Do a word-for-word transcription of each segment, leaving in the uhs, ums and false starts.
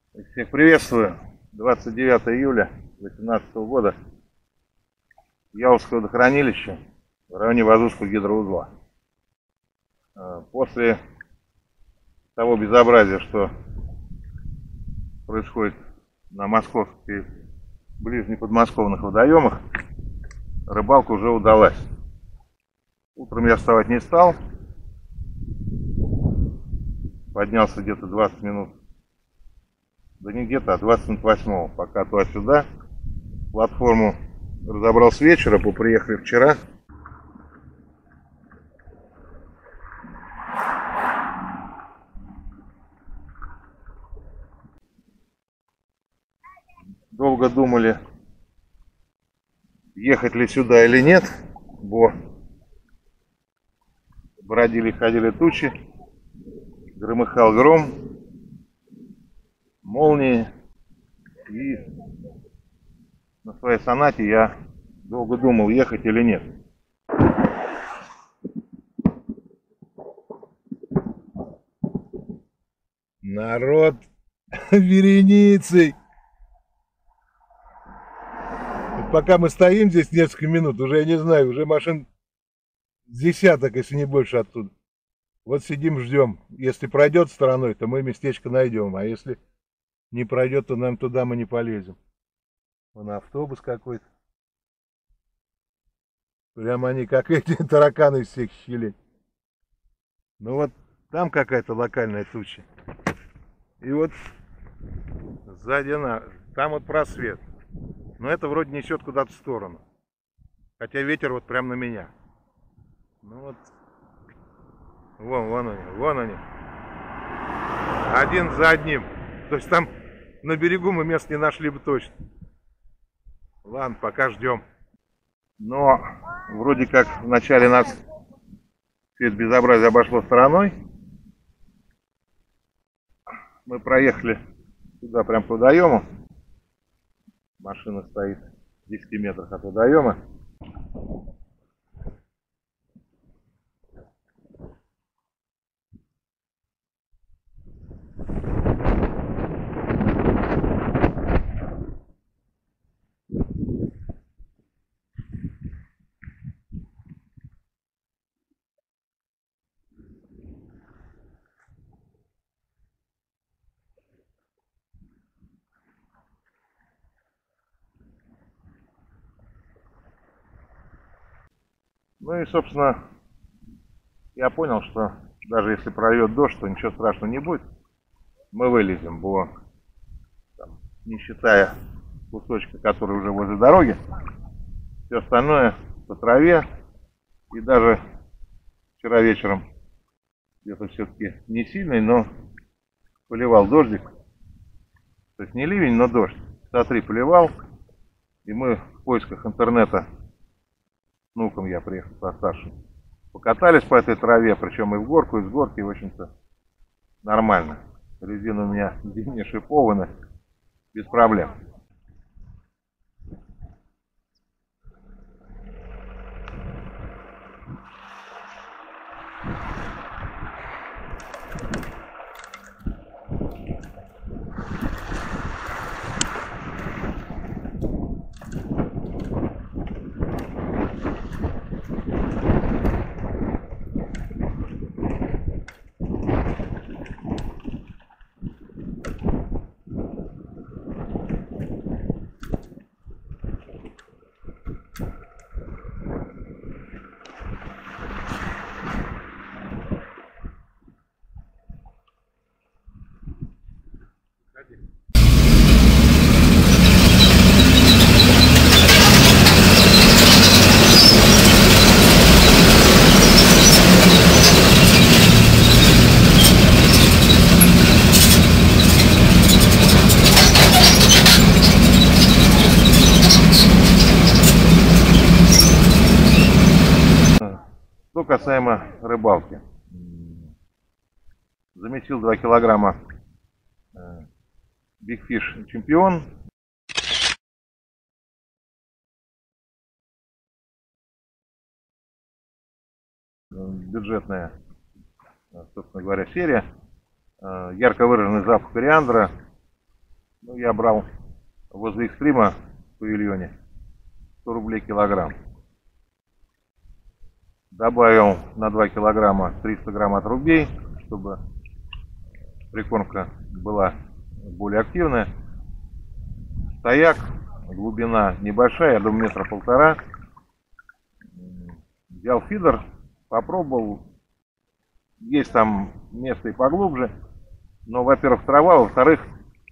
Всех приветствую. двадцать девятое июля две тысячи восемнадцатого года. Яузское водохранилище в районе Вазузского гидроузла. После того безобразия, что происходит на московских ближних подмосковных водоемах, рыбалка уже удалась. Утром я вставать не стал. Поднялся где-то двадцать минут. Да не где-то, а двадцать минут восьмого. Пока туда-сюда. Платформу разобрал с вечера, поприехали вчера. Долго думали, ехать ли сюда или нет, бо бродили, ходили тучи, громыхал гром, молнии, и на своей сонате я долго думал, ехать или нет. Народ вереницей. Пока мы стоим здесь несколько минут, уже, я не знаю, уже машин десяток, если не больше оттуда. Вот сидим, ждем. Если пройдет стороной, то мы местечко найдем. А если не пройдет, то нам туда мы не полезем. Вон автобус какой-то. Прямо они как эти тараканы из всех щелей. Ну вот там какая-то локальная туча. И вот сзади на, там вот просвет. Но это вроде несет куда-то в сторону. Хотя ветер вот прям на меня. Ну вот. Вон, вон они, вон они. Один за одним. То есть там на берегу мы мест не нашли бы точно. Ладно, пока ждем. Но вроде как вначале нас все это безобразие обошло стороной. Мы проехали сюда прям по водоему. Машина стоит в десяти метрах от водоема. Ну и, собственно, я понял, что даже если пройдет дождь, то ничего страшного не будет. Мы вылезем, бо, там, не считая кусочка, который уже возле дороги, все остальное по траве. И даже вчера вечером где-то все-таки не сильный, но поливал дождик. То есть не ливень, но дождь. Часа три поливал. И мы в поисках интернета, с внуком я приехал со старшим, покатались по этой траве, причем и в горку, и с горки, в общем-то, нормально. Резина у меня не шипована, без проблем. Что касаемо рыбалки. Замесил два килограмма Big Fish чемпион. Бюджетная, собственно говоря, серия. Ярко выраженный запах кориандра. Ну, я брал возле Экстрима в павильоне сто рублей килограмм. Добавил на два килограмма триста грамм отрубей, чтобы прикормка была более активная. Стояк, глубина небольшая, я думаю, метра полтора. Взял фидер, попробовал. Есть там место и поглубже. Но, во-первых, трава, во-вторых,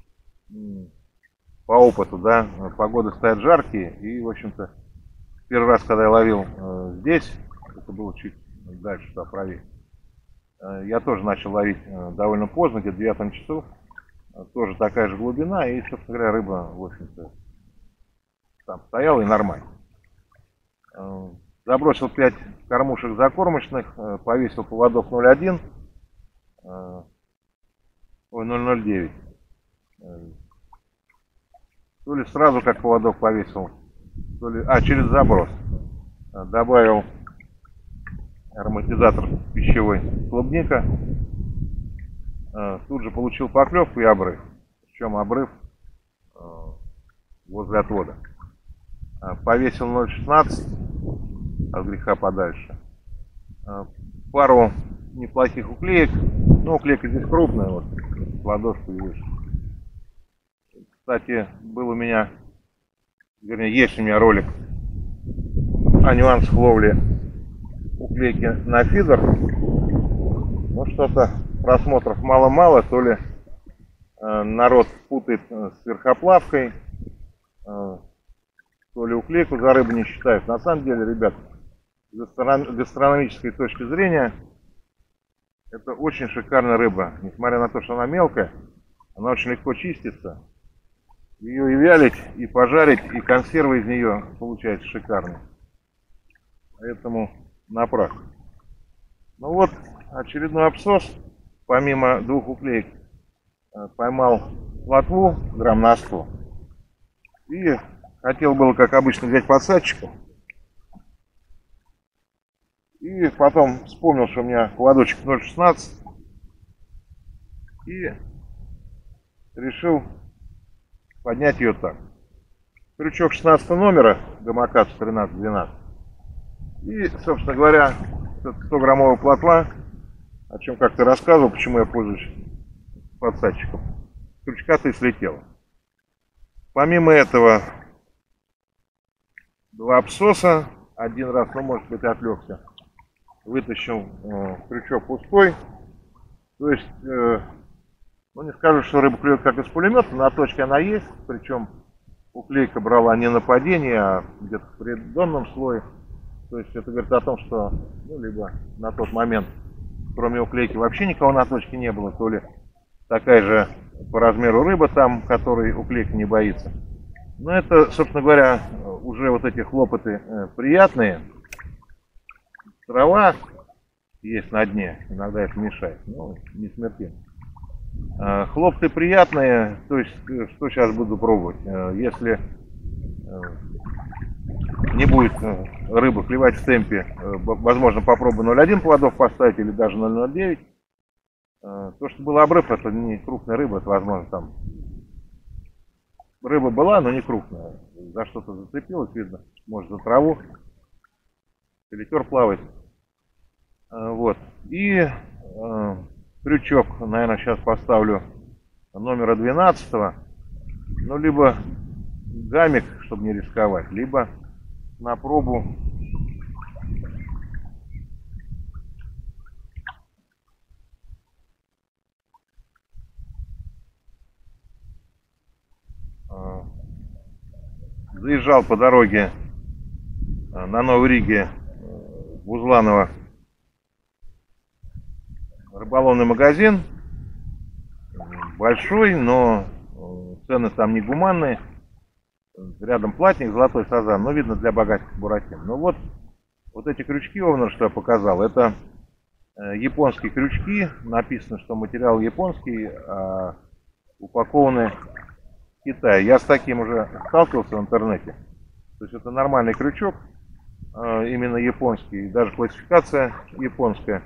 по опыту, да, погоды стоят жаркие. И, в общем-то, первый раз, когда я ловил э, здесь, это было чуть дальше, туда правее, э, я тоже начал ловить э, довольно поздно, где-то в девятом часу. Э, тоже такая же глубина, и, собственно говоря, рыба, в общем-то, там стояла и нормально. Э, забросил пять кормушек закормочных, э, повесил поводок ноль один, э, ой, ноль ноль девять. Э, то ли сразу как поводок повесил, то ли, а, через заброс. Э, добавил ароматизатор пищевой клубника. Э, тут же получил поклевку и обрыв. Причем обрыв э, возле отвода. Э, повесил ноль шестнадцать от греха подальше. Э, пару неплохих уклеек. Ну, уклейка здесь крупная, вот, ладошку и выше. Кстати, был у меня, вернее, есть у меня ролик о нюансах ловли уклейки на фидер. Ну, что-то просмотров мало-мало, то ли э, народ путает э, с верхоплавкой, э, то ли уклейку за рыбу не считают. На самом деле, ребят, с гастрономической точки зрения, это очень шикарная рыба. Несмотря на то, что она мелкая, она очень легко чистится. Ее и вялить, и пожарить, и консервы из нее получаются шикарные. Поэтому напрасно. Ну вот, очередной абсос. Помимо двух уклеек поймал плотву грамм на сто. И хотел было, как обычно, взять подсадчиком. И потом вспомнил, что у меня поводочек ноль шестнадцать. И решил поднять ее так. Крючок шестнадцатого номера, гамакац тринадцать двенадцать. И, собственно говоря, сто граммовая плотва, о чем как-то рассказывал, почему я пользуюсь подсадчиком. Крючка-то и слетела. Помимо этого, два абсоса. Один раз, ну, может быть, отвлекся. Вытащил э, крючок пустой. То есть, э, ну, не скажу, что рыба клюет как из пулемета, на точке она есть. Причем уклейка брала не на падение, а где-то в преддонном слое. То есть это говорит о том, что, ну, либо на тот момент, кроме уклейки, вообще никого на точке не было, то ли такая же по размеру рыба там, которой уклейка не боится. Но это, собственно говоря, уже вот эти хлопоты э, приятные. Трава есть на дне, иногда это мешает, но не смертельно. Э, хлопоты приятные, то есть, э, что сейчас буду пробовать. Э, если э, не будет э, рыба клевать в темпе, э, возможно, попробую ноль один поводок поставить или даже ноль ноль девять. Э, то, что был обрыв, это не крупная рыба, это, возможно, там рыба была, но не крупная. За что-то зацепилась, видно, может, за траву. Филетер плавает. Э, вот. И э, крючок, наверное, сейчас поставлю номера двенадцатого. Ну, либо гамик, чтобы не рисковать, либо на пробу заезжал по дороге на Новой Риге в Узланово рыболовный магазин. Большой, но цены там не гуманные. Рядом платник, золотой сазан, но видно для богатых буратин. Ну вот, вот эти крючки, овнер, что я показал, это японские крючки. Написано, что материал японский, а упакованы в Китае. Я с таким уже сталкивался в интернете. То есть это нормальный крючок, именно японский. Даже классификация японская.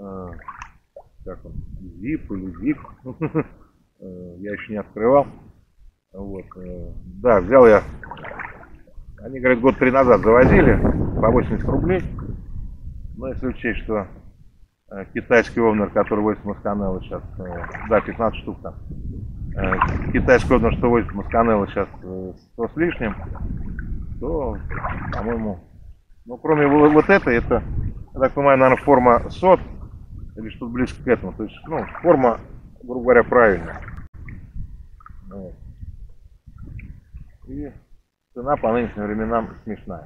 Как он? зип или зип. Я еще не открывал. Вот. Да, взял я, они говорят, год три назад завозили по восемьдесят рублей. Но если учесть, что китайский овнер, который возит Масканелло сейчас, да, пятнадцать штук там, китайский овнер, что возит Масканелло сейчас сто с лишним, то, по-моему, ну, кроме вот этой, это, я так понимаю, наверное, форма сот, или что-то близко к этому, то есть, ну, форма, грубо говоря, правильная. Вот. И цена по нынешним временам смешная.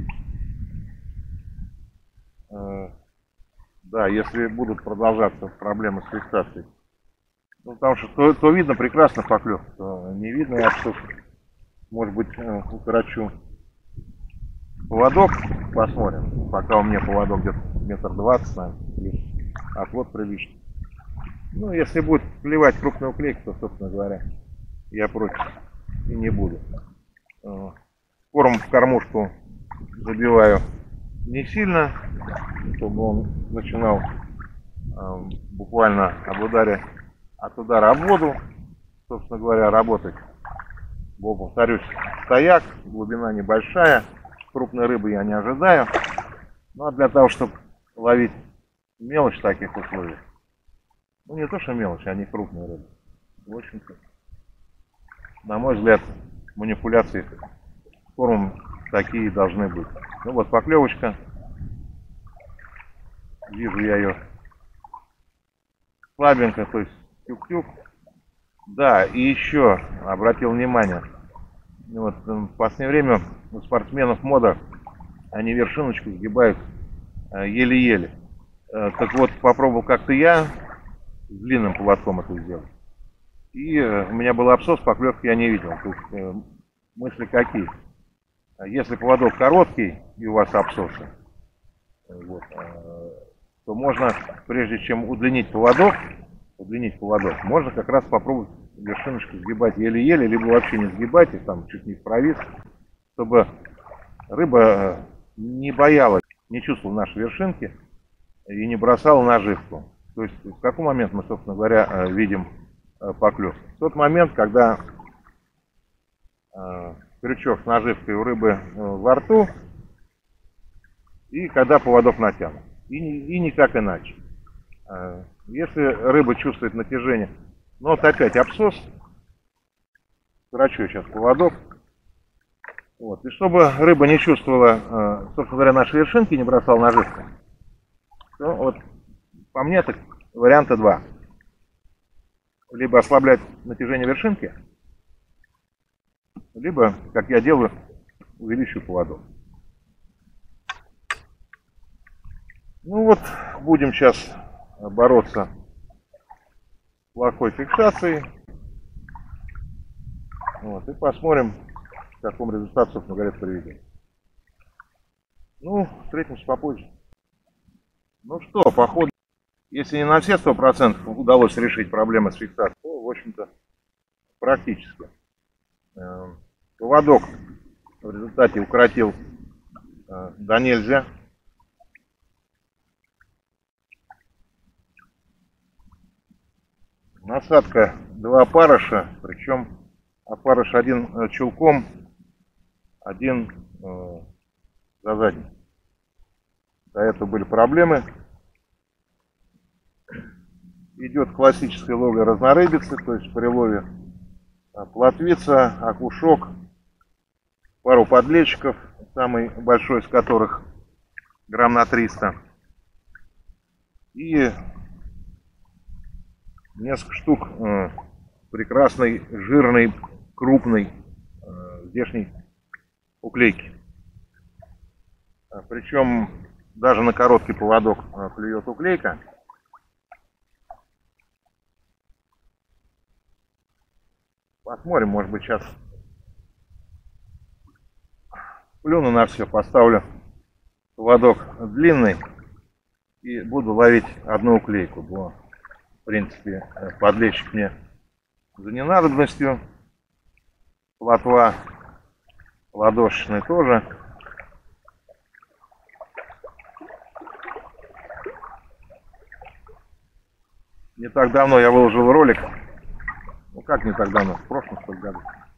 Да, если будут продолжаться проблемы с фиксацией. Ну, потому что то, то видно прекрасно поклев, то не видно. Я что, может быть, укорочу поводок, посмотрим. Пока у меня поводок где-то метр двадцать, наверное, отвод приличный. Ну, если будет клевать крупную уклейку, то, собственно говоря, я против и не буду. Корм в кормушку забиваю не сильно, чтобы он начинал э, буквально об ударе, от удара об воду, собственно говоря, работать. Бо, повторюсь, стояк, глубина небольшая, крупной рыбы я не ожидаю. Ну а для того, чтобы ловить мелочь в таких условиях, ну не то что мелочь, а не крупные рыбы. В общем-то, на мой взгляд, манипуляции с кормом такие должны быть. Ну вот поклевочка. Вижу я ее слабенько, то есть тюк-тюк. Да, и еще обратил внимание, вот в последнее время у спортсменов мода, они вершиночку сгибают еле-еле. Так вот, попробовал как-то я с длинным поводком это сделать. И у меня был абсос, поклевки я не видел. То есть мысли какие? Если поводок короткий и у вас абсосы, вот, то можно, прежде чем удлинить поводок, удлинить поводок, можно как раз попробовать вершиночку сгибать еле-еле, либо вообще не сгибать, и там чуть не в провис, чтобы рыба не боялась, не чувствовала наши вершинки и не бросала наживку. То есть в какой момент мы, собственно говоря, видим поклев? В тот момент, когда крючок с наживкой у рыбы во рту, и когда поводок натянут. И, и никак иначе. Если рыба чувствует натяжение, ну вот опять абсос, корочу сейчас поводок, вот, и чтобы рыба не чувствовала, собственно говоря, наши вершинки, не бросала наживку, то вот по мне так варианта два. Либо ослаблять натяжение вершинки, либо, как я делаю, увеличиваю поводок. Ну вот, будем сейчас бороться с плохой фиксацией. Вот, и посмотрим, в каком результате, собственно говоря, приведем. Ну, встретимся попозже. Ну что, походу, если не на все сто процентов удалось решить проблемы с фиксацией, то, в общем-то, практически. Поводок в результате укоротил до нельзя. Насадка два опарыша, причем опарыш один чулком, один э, за задним. До этого были проблемы. Идет классическая ловля разнорыбицы, то есть при лове плотвица, окушок, пару подлещиков, самый большой из которых грамм на триста. И несколько штук э, прекрасной, жирной, крупной э, здешней уклейки. А, причем даже на короткий поводок э, клюет уклейка. Посмотрим, может быть, сейчас плюну на все, поставлю поводок длинный и буду ловить одну уклейку. Бо, в принципе, подлещик мне за ненадобностью, плотва ладошечная тоже. Не так давно я выложил ролик. Ну как не так давно, в прошлом что ли году,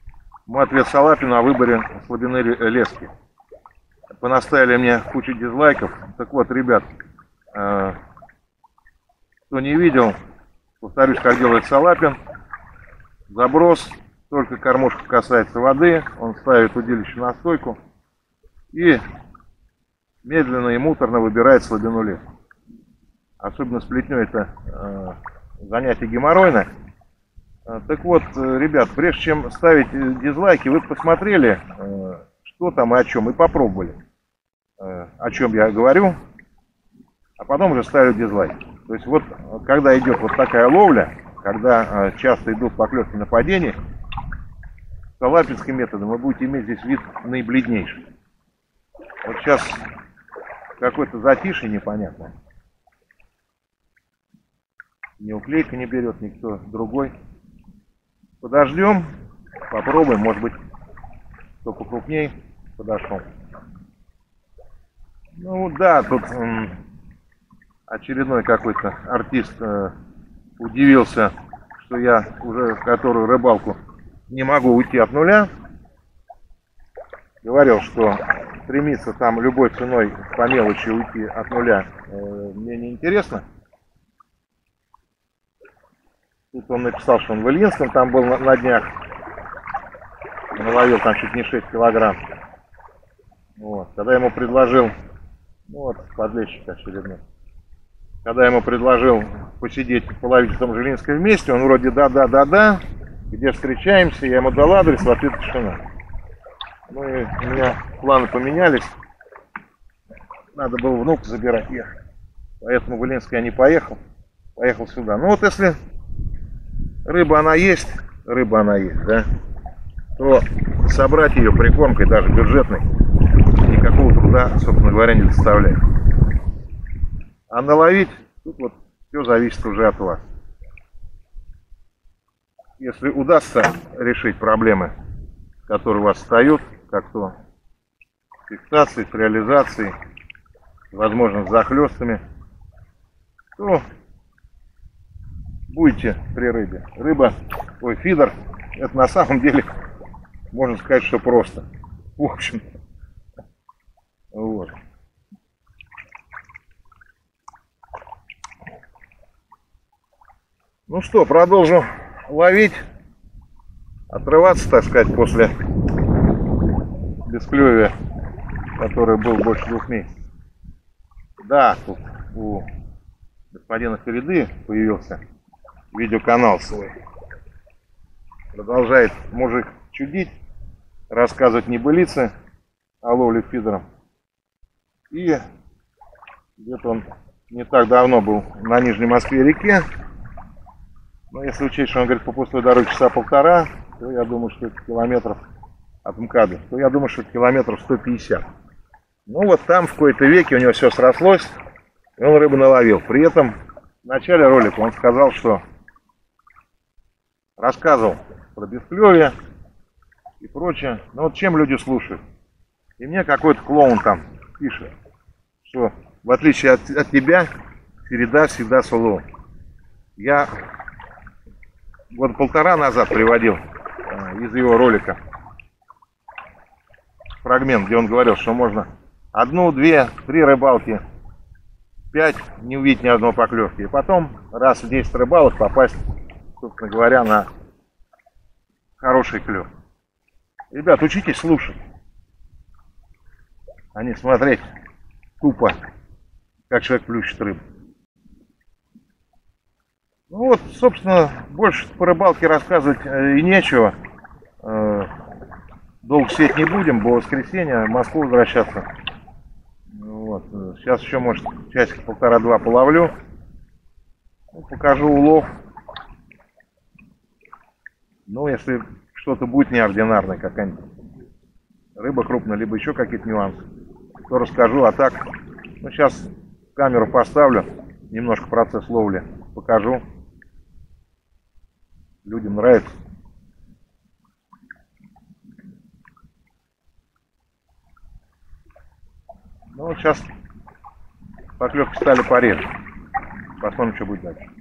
Мой ответ Салапину о выборе слабины лески. Понаставили мне кучу дизлайков. Так вот, ребят, э, кто не видел, повторюсь, как делает Салапин. Заброс, только кормушка касается воды, он ставит удилище на стойку и медленно и муторно выбирает слабину лески. Особенно с плетней это э, занятие геморройное. Э, так вот, э, ребят, прежде чем ставить дизлайки, вы посмотрели, э, что там и о чем, и попробовали, э, о чем я говорю, а потом уже ставят дизлайки. То есть вот, когда идет вот такая ловля, когда э, часто идут поклевки на падение, салапинским методом вы будете иметь здесь вид наибледнейший. Вот сейчас какое-то затишье непонятное. Ни уклейка не берет, никто другой. Подождем, попробуем, может быть, кто покрупней подошел. Ну да, тут м, очередной какой-то артист э, удивился, что я уже которую рыбалку не могу уйти от нуля. Говорил, что стремиться там любой ценой по мелочи уйти от нуля э, мне не интересно. Тут он написал, что он в Ильинском там был на, на днях. Наловил там чуть не шесть килограмм. Вот. Когда ему предложил, ну вот, подлещик очередной. Когда ему предложил посидеть, половить в том же Ильинском вместе, он вроде да-да-да-да, где встречаемся, я ему дал адрес, в ответ тишина. Ну и у меня планы поменялись. Надо было внука забирать ехать. Поэтому в Ильинск я не поехал. Поехал сюда. Ну вот если рыба она есть, рыба она есть, да, то собрать ее прикормкой, даже бюджетной, никакого труда, собственно говоря, не доставляет. А наловить, тут вот все зависит уже от вас. Если удастся решить проблемы, которые у вас встают, как то с фиксацией, с реализацией, возможно, с захлестами, то будете при рыбе. Рыба, ой, фидер, это на самом деле, можно сказать, что просто. В общем, вот. Ну что, продолжу ловить, отрываться, так сказать, после бесклевия, который был больше двух месяцев. Да, тут у господина Кориды появился видеоканал свой. Продолжает мужик чудить, рассказывать небылицы о ловле фидером. И где-то он не так давно был на Нижней Москве-реке. Но если учесть, что он говорит по пустой дороге часа полтора, то я думаю, что это километров от МКАДа, то я думаю, что это километров сто пятьдесят. Ну вот там в кои-то веке у него все срослось, и он рыбу наловил. При этом в начале ролика он сказал, что рассказывал про бесклевие и прочее. Но вот чем люди слушают? И мне какой-то клоун там пишет, что в отличие от, от тебя, Середа всегда с уловом. Я год полтора назад приводил э, из его ролика фрагмент, где он говорил, что можно одну, две, три рыбалки, пять, не увидеть ни одной поклевки. И потом раз в десять рыбалок попасть, собственно говоря, на хороший клев. Ребят, учитесь слушать, а не смотреть тупо, как человек плющит рыбу. Ну вот, собственно, больше по рыбалке рассказывать э, и нечего. Э, долго сидеть не будем, по воскресенье в Москву возвращаться. Вот. Сейчас еще, может, часик полтора-два половлю. Ну, покажу улов. Ну, если что-то будет неординарное, какая-нибудь рыба крупная, либо еще какие-то нюансы, то расскажу. А так, ну, сейчас камеру поставлю, немножко процесс ловли покажу. Людям нравится. Ну вот сейчас поклевки стали пореже. Посмотрим, что будет дальше.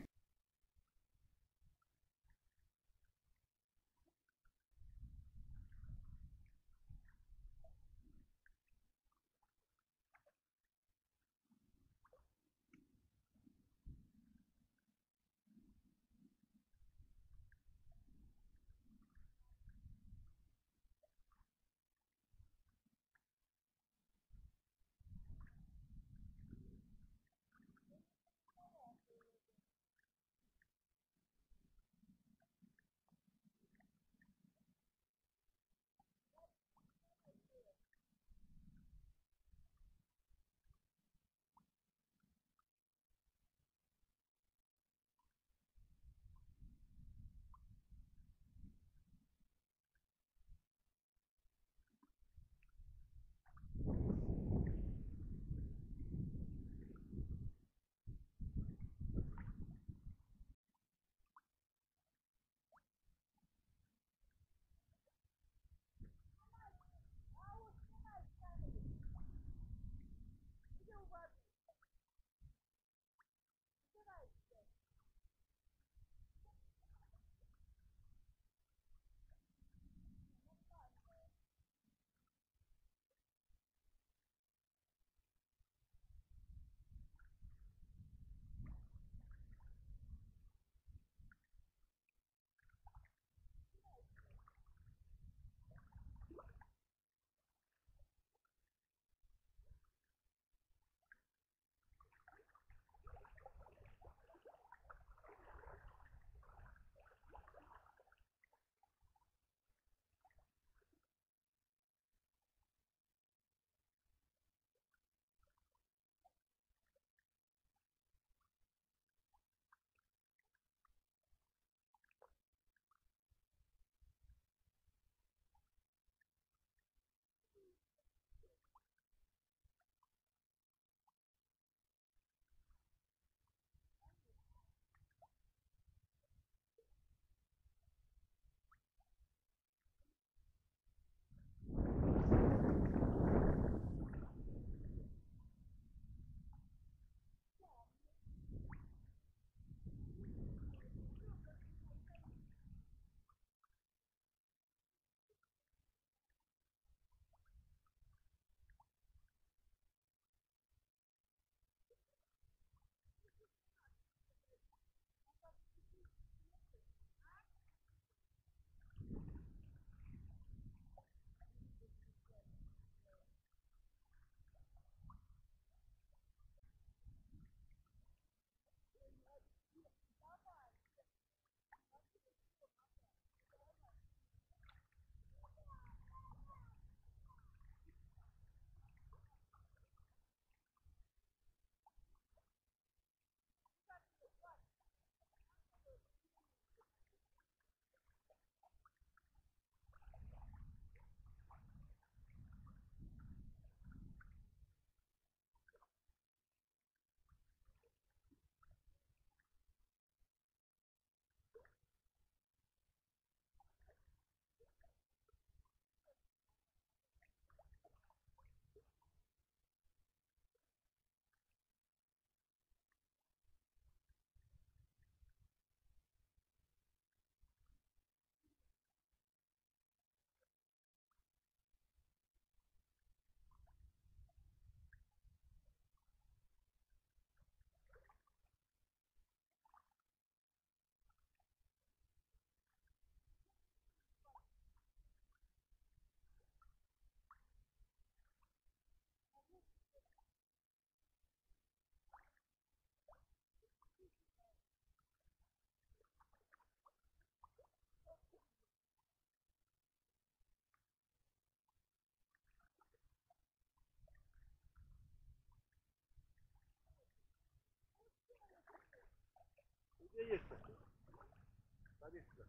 есть. Садись сюда.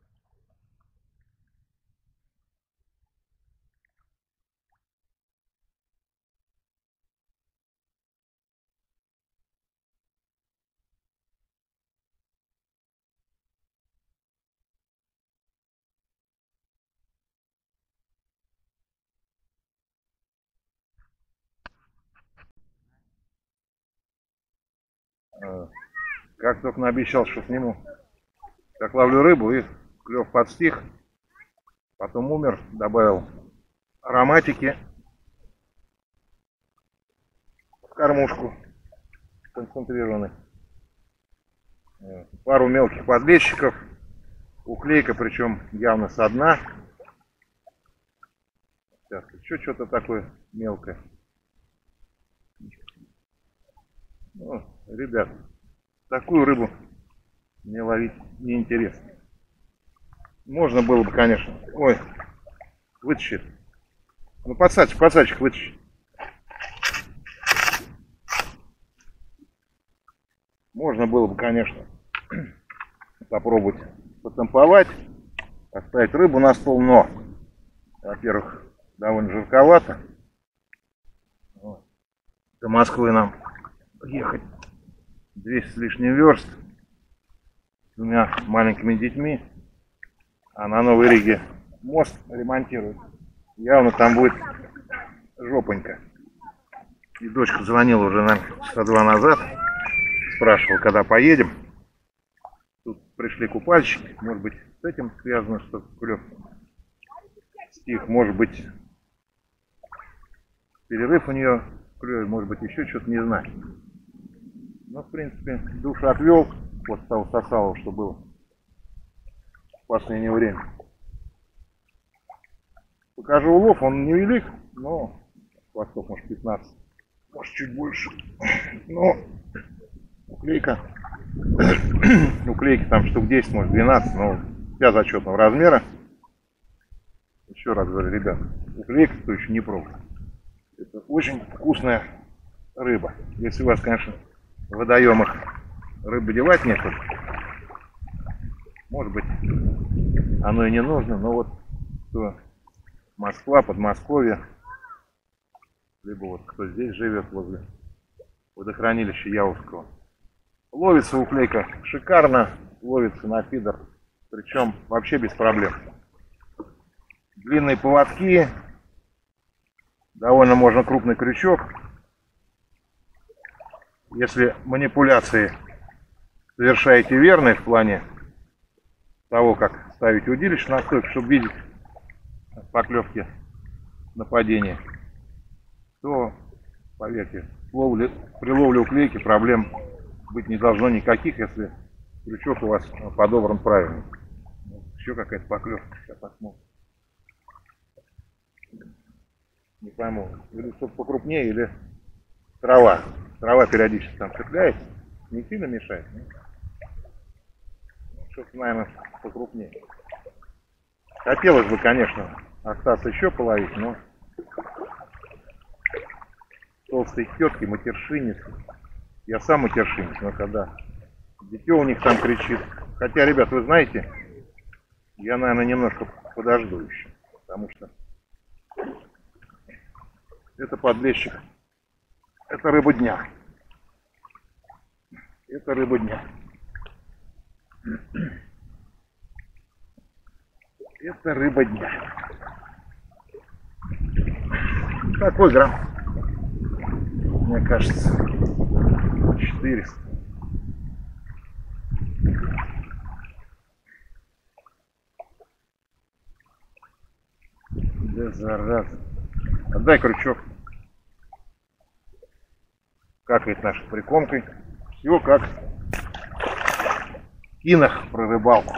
Э, Как только наобещал, что сниму, как ловлю рыбу, и клев подстих, потом умер, добавил ароматики в кормушку концентрированной, Э, пару мелких подлещиков, уклейка, причем явно со дна. Сейчас еще что-то такое мелкое. Ну, ребят, такую рыбу мне ловить неинтересно. Можно было бы, конечно. Ой, вытащит. Ну, подсадчик, подсадчик вытащи. Можно было бы, конечно, попробовать потамповать, оставить рыбу на стол, но, во-первых, довольно жарковато. Вот. До Москвы нам ехать двести с лишним верст с двумя маленькими детьми, а на Новой Риге мост ремонтируют. Явно там будет жопонька. И дочка звонила уже, наверное, часа два назад, спрашивала, когда поедем. Тут пришли купальщики, может быть, с этим связано, что клев стих, может быть, перерыв у нее в клеве, может быть, еще что-то, не знаю. Но, в принципе, душ отвел после того сосалого, что было в последнее время. Покажу улов, он невелик, но хвостов, может, пятнадцать, может, чуть больше. Но уклейка, уклейки там штук десять, может, двенадцать, но вся зачетного размера. Еще раз говорю, ребят, уклейка, кто еще не пробовал, это очень вкусная рыба. Если у вас, конечно, в водоемах рыбы девать некуда, может быть, оно и не нужно, но вот кто Москва, Подмосковье, либо вот кто здесь живет возле водохранилища Яузского, ловится уклейка шикарно, ловится на фидер, причем вообще без проблем. Длинные поводки, довольно можно крупный крючок. Если манипуляции совершаете верные в плане того, как ставить удилище на стойку, чтобы видеть поклевки нападения, то, поверьте, ловле, при ловле уклейки проблем быть не должно никаких, если крючок у вас подобран правильно. Еще какая-то поклевка, сейчас посмотрим. Не пойму, или что-то покрупнее, или трава. Трава периодически там цепляется, не сильно мешает. Ну, что-то, наверное, покрупнее. Хотелось бы, конечно, остаться еще половить, но толстые тетки, матершинницы. Я сам матершинец, но когда дитё у них там кричит. Хотя, ребят, вы знаете, я, наверное, немножко подожду еще, потому что это подлещик. Это рыба дня. Это рыба дня. Это рыба дня. Какой грамм? Мне кажется, четыреста. Да зараза. Отдай крючок. Какает наша прикомкой. Все как в кинах про рыбалку.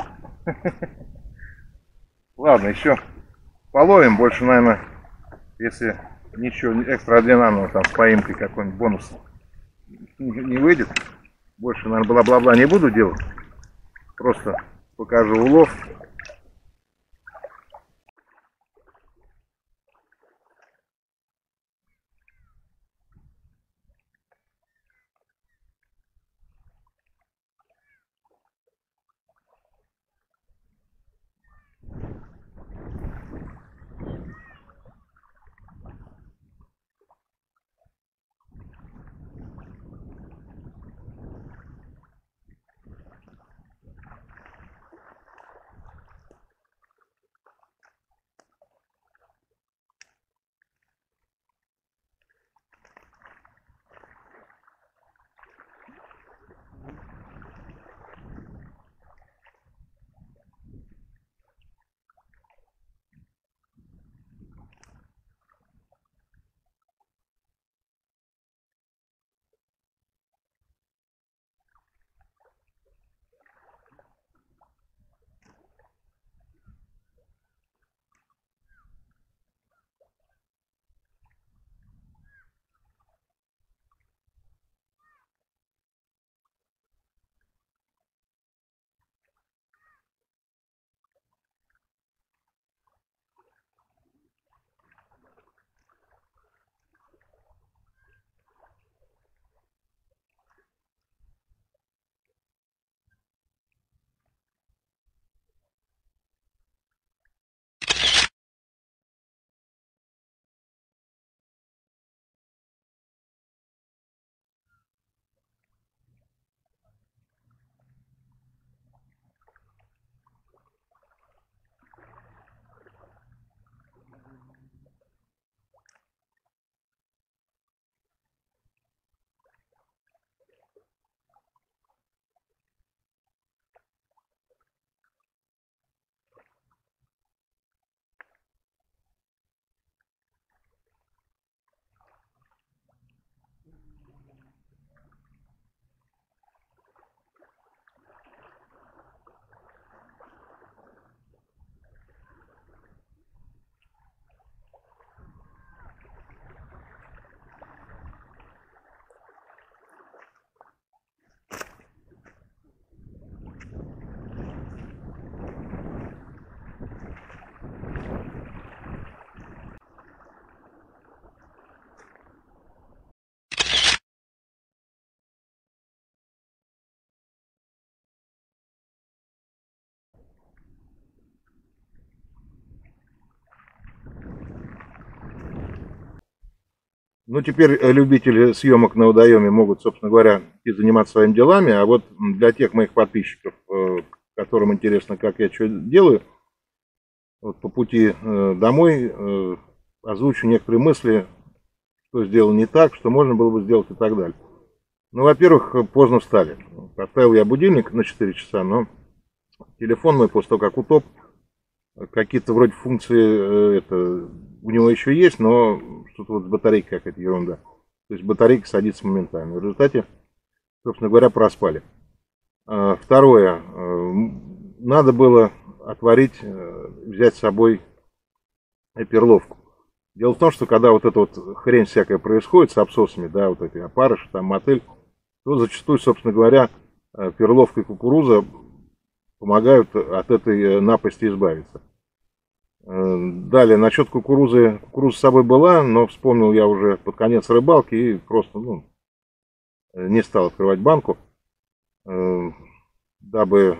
Ладно, еще половим. Больше, наверное, если ничего экстраординарного там с поимкой какой-нибудь бонус не выйдет, больше, наверное, бла-бла-бла не буду делать. Просто покажу улов. Ну, теперь любители съемок на водоеме могут, собственно говоря, и заниматься своими делами. А вот для тех моих подписчиков, которым интересно, как я что делаю, вот по пути домой озвучу некоторые мысли, что сделал не так, что можно было бы сделать и так далее. Ну, во-первых, поздно встали. Поставил я будильник на четыре часа, но телефон мой после того, как утоп, какие-то вроде функции это, у него еще есть, но что-то вот с батарейкой какая-то ерунда. То есть батарейка садится моментально. В результате, собственно говоря, проспали. Второе. Надо было отварить, взять с собой перловку. Дело в том, что когда вот эта вот хрень всякая происходит с абсоссами, да, вот эти опарыши, там мотыль, то зачастую, собственно говоря, перловка и кукуруза помогают от этой напасти избавиться. Далее, насчет кукурузы. Кукуруза с собой была, но вспомнил я уже под конец рыбалки и просто ну, не стал открывать банку, дабы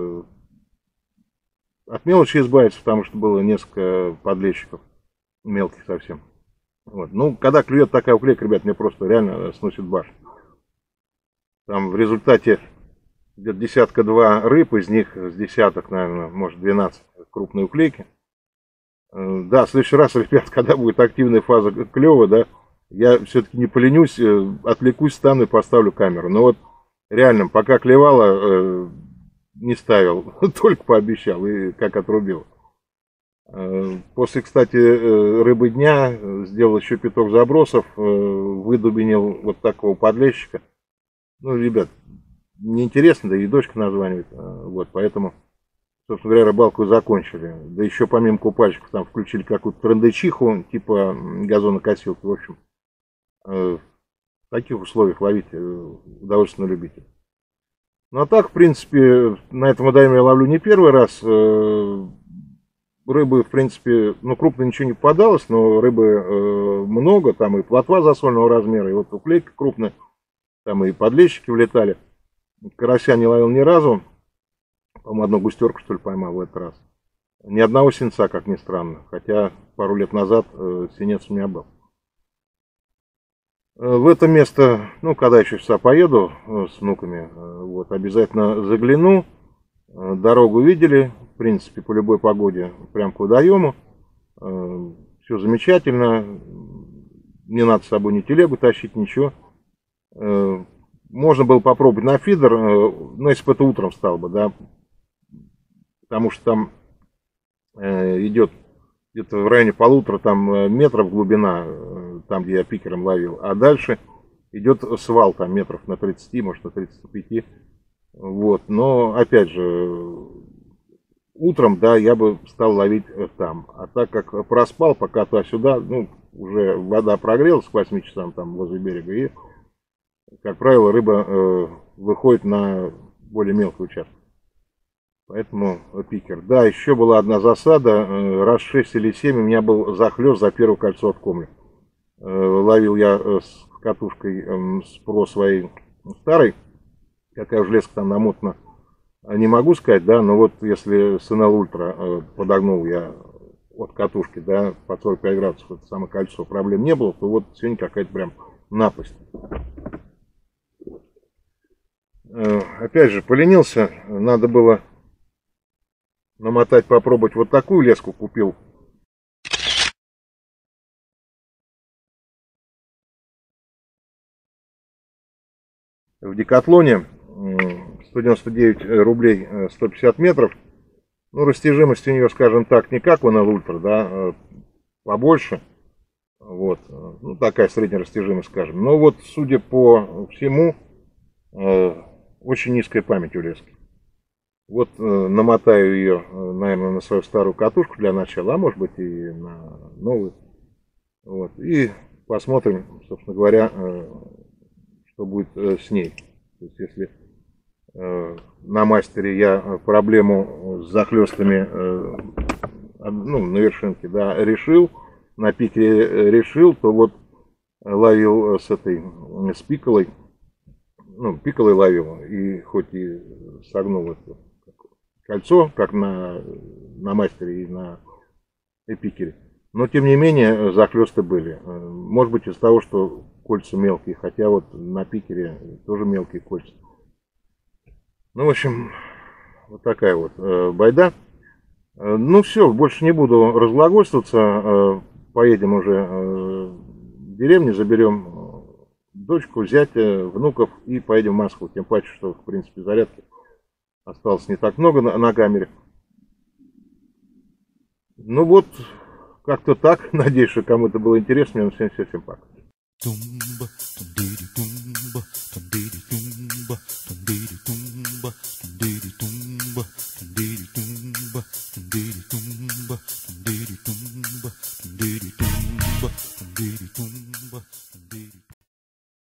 от мелочи избавиться, потому что было несколько подлещиков, мелких совсем. Вот. Ну, когда клюет такая уклейка, ребят, мне просто реально сносит башню. Там в результате где-то десятка-два рыб, из них с десяток, наверное, может двенадцать крупные уклейки. Да, в следующий раз, ребят, когда будет активная фаза клёва, да, я все-таки не поленюсь, отвлекусь, стану и поставлю камеру. Но вот реально, пока клевало, не ставил, только пообещал и как отрубил. После, кстати, рыбы дня сделал еще пяток забросов, выдубинил вот такого подлещика. Ну, ребят, неинтересно, да и дочка названивает, вот, поэтому, собственно говоря, рыбалку закончили. Да еще помимо купальщиков там включили какую-то трындычиху, типа газонокосилки, в общем, в таких условиях ловить удовольствие на любителя. Ну, а так, в принципе, на этом водоеме я ловлю не первый раз. Рыбы, в принципе, ну, крупно ничего не попадалось, но рыбы э, много, там и плотва засольного размера, и вот уклейка крупная, там и подлещики влетали. Карася не ловил ни разу, по-моему, одну густерку, что ли, поймал в этот раз. Ни одного синца, как ни странно, хотя пару лет назад э, синец у меня был. В это место, ну, когда еще сюда поеду э, с внуками, э, вот, обязательно загляну. Э, дорогу видели. В принципе, по любой погоде, прям к водоему. Все замечательно. Не надо с собой ни телегу тащить, ничего. Можно было попробовать на фидер, но если бы это утром стало бы, да. Потому что там идет где-то в районе полутора там, метров глубина, там, где я пикером ловил. А дальше идет свал там метров на тридцать, может на тридцать пять. Вот. Но, опять же, утром, да, я бы стал ловить там. А так как проспал, пока туда-сюда, ну, уже вода прогрелась к восьми часам там возле берега. И, как правило, рыба э, выходит на более мелкий участок. Поэтому пикер. Да, еще была одна засада. Э, раз шесть или семь у меня был захлёст за первое кольцо от комли. Э, ловил я э, с катушкой э, с про своей старой. Какая уже леска там намотана. Не могу сказать, да, но вот если с эн эл Ультра э, подогнул я от катушки, да, под сорок пять градусов, это самое кольцо, проблем не было, то вот сегодня какая-то прям напасть. Э, опять же, поленился, надо было намотать, попробовать вот такую леску купил. В Декатлоне сто девяносто девять рублей сто пятьдесят метров. Ну, растяжимость у нее, скажем так, не как у эн эл Ультра, да, побольше. Вот, ну, такая средняя растяжимость, скажем. Но вот, судя по всему, очень низкая память у лески. Вот намотаю ее, наверное, на свою старую катушку для начала, а может быть и на новую. Вот, и посмотрим, собственно говоря, что будет с ней. То есть, если э, на мастере я проблему с захлестами э, ну, на вершинке, да, решил, на пике решил, то вот ловил с этой, с пиколой, ну, пиколой ловил, и хоть и согнул это кольцо, как на, на мастере и на пикере, Но, тем не менее, захлесты были. Может быть, из-за того, что кольца мелкие, хотя вот на Питере тоже мелкие кольца. Ну, в общем, вот такая вот э, байда. Э, ну, все, больше не буду разглагольствоваться. Э, поедем уже э, в деревню, заберем дочку, зятя, внуков и поедем в Москву. Тем паче, что, в принципе, зарядки осталось не так много на, на камере. Ну вот, как-то так. Надеюсь, что кому-то было интересно. Всем, всем, всем пока.